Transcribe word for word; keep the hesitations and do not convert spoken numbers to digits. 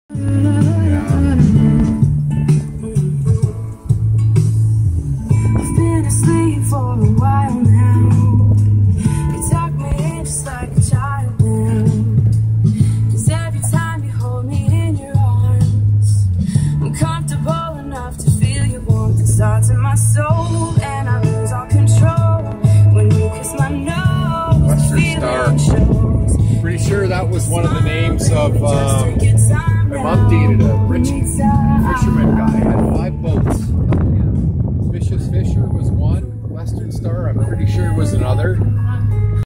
I've been asleep for a while now. You tuck me in just like a child now. 'Cause every time you hold me in your arms, I'm comfortable enough to feel your warmth. It starts in my soul and I lose all control when you kiss my nose. Western Star. Pretty sure that was one of the names of um, my mom dated a rich fisherman guy. Had five boats. Vicious Fisher was one. Western Star, I'm pretty sure, was another.